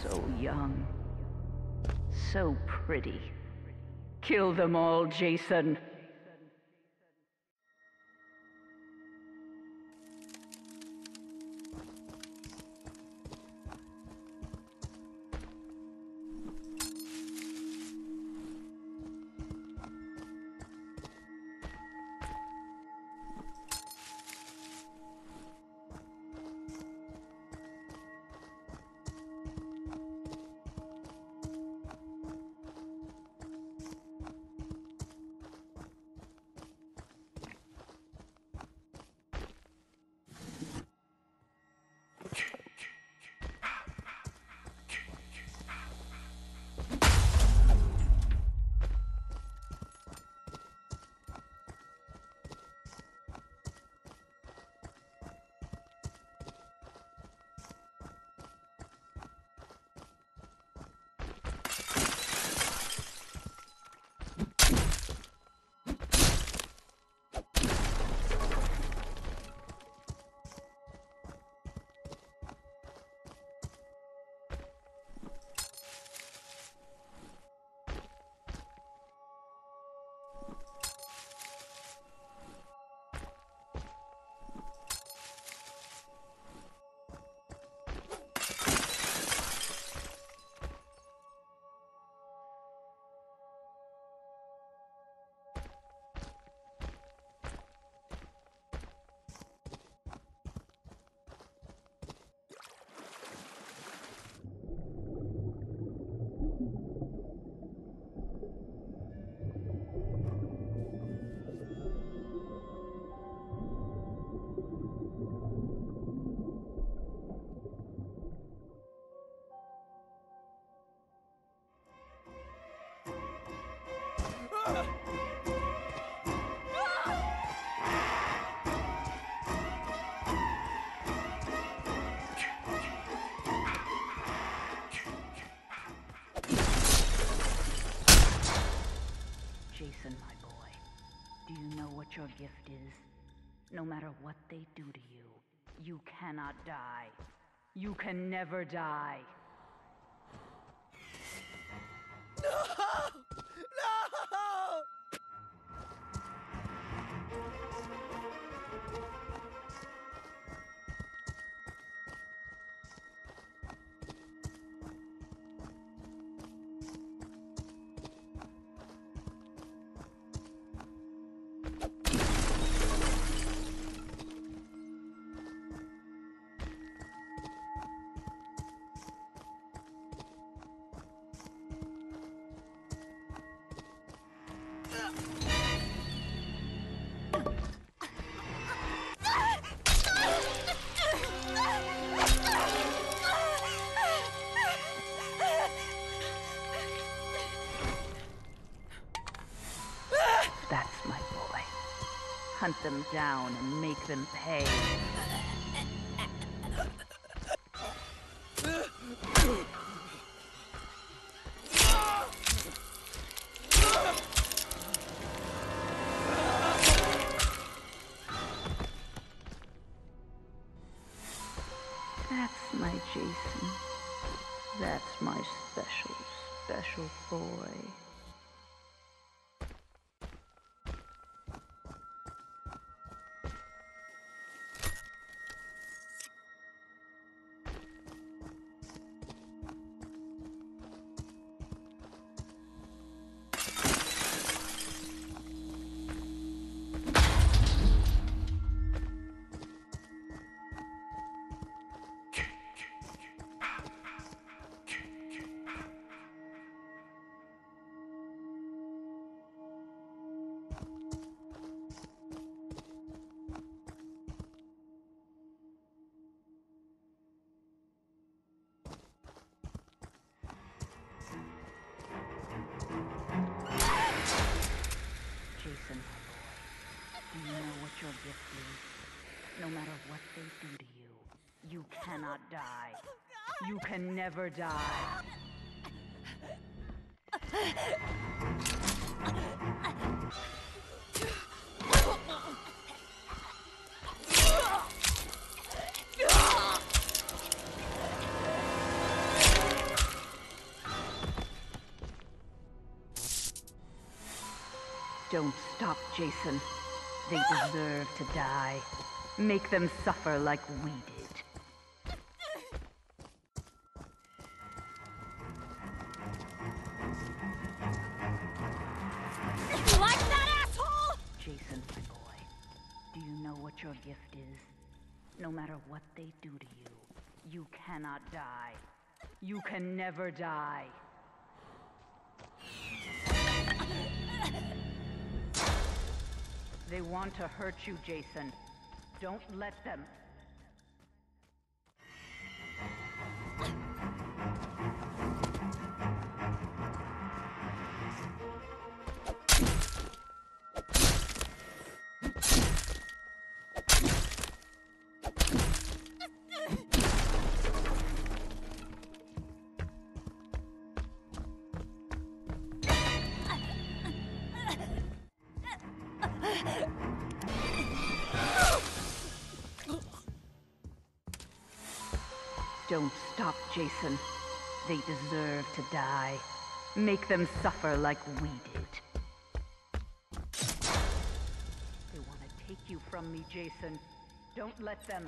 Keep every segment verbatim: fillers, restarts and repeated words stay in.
So young. So pretty. Kill them all, Jason. Jason, my boy, do you know what your gift is? No matter what they do to you, you cannot die. You can never die. No! No! That's my boy. Hunt them down and make them pay. That's my Jason. That's my special, special boy. Jason, my boy, do you know what your gift is? No matter what they do to you, you cannot die. You can never die. Don't stop, Jason. They deserve to die. Make them suffer like we did. Like that, asshole! Jason, my boy, do you know what your gift is? No matter what they do to you, you cannot die. You can never die. They want to hurt you, Jason. Don't let them. Don't stop, Jason. They deserve to die. Make them suffer like we did. They want to take you from me, Jason. Don't let them.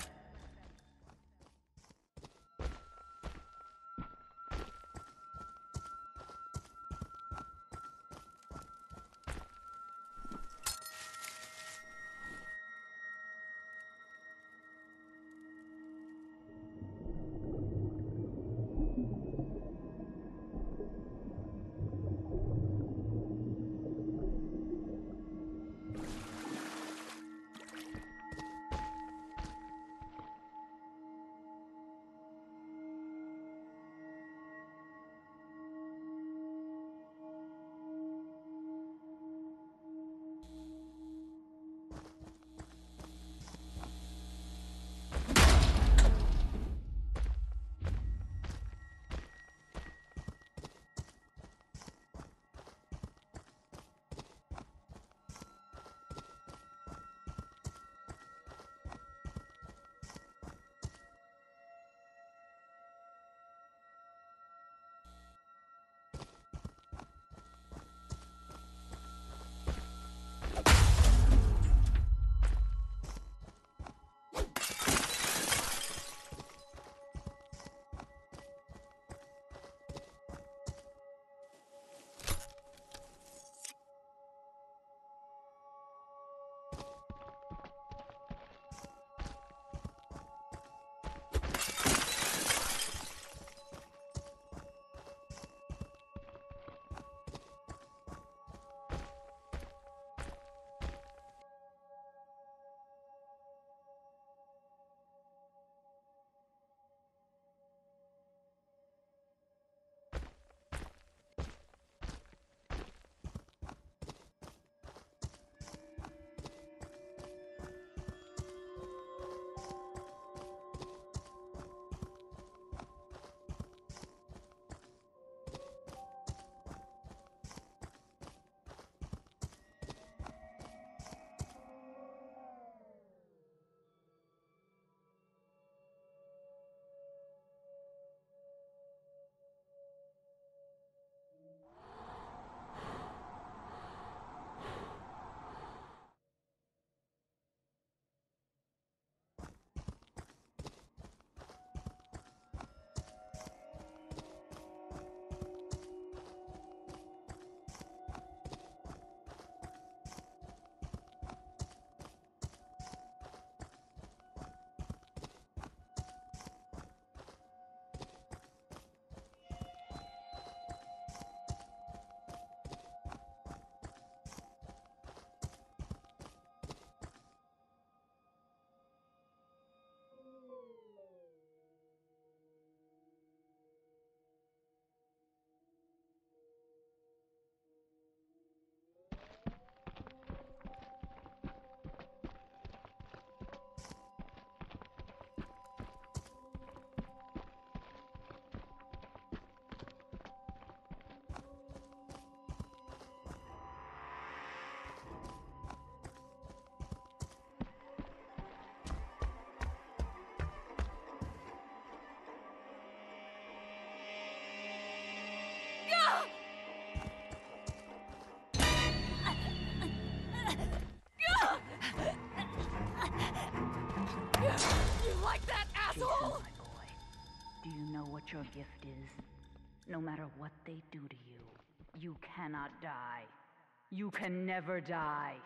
your gift is? No matter what they do to you, you cannot die. You can never die.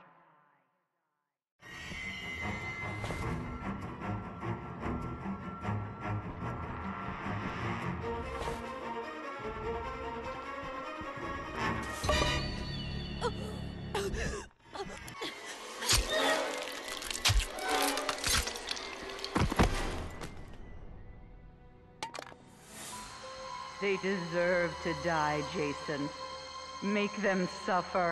They deserve to die, Jason. Make them suffer.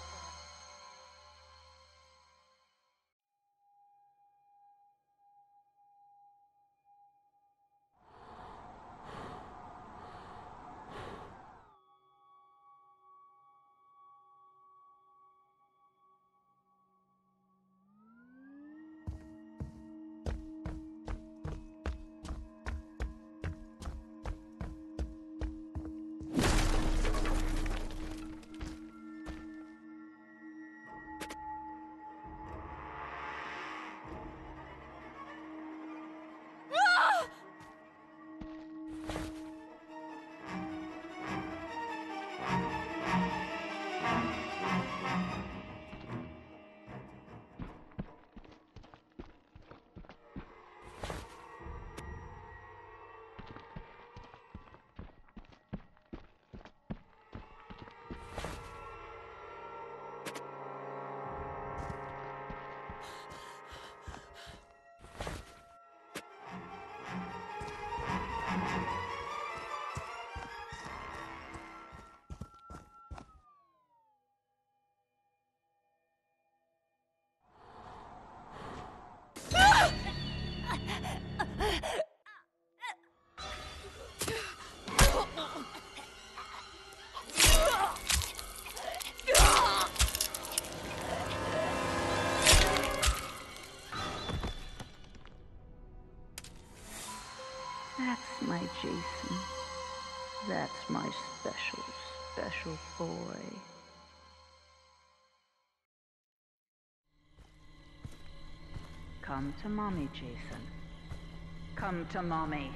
That's my Jason. That's my special, special boy. Come to mommy, Jason. Come to mommy.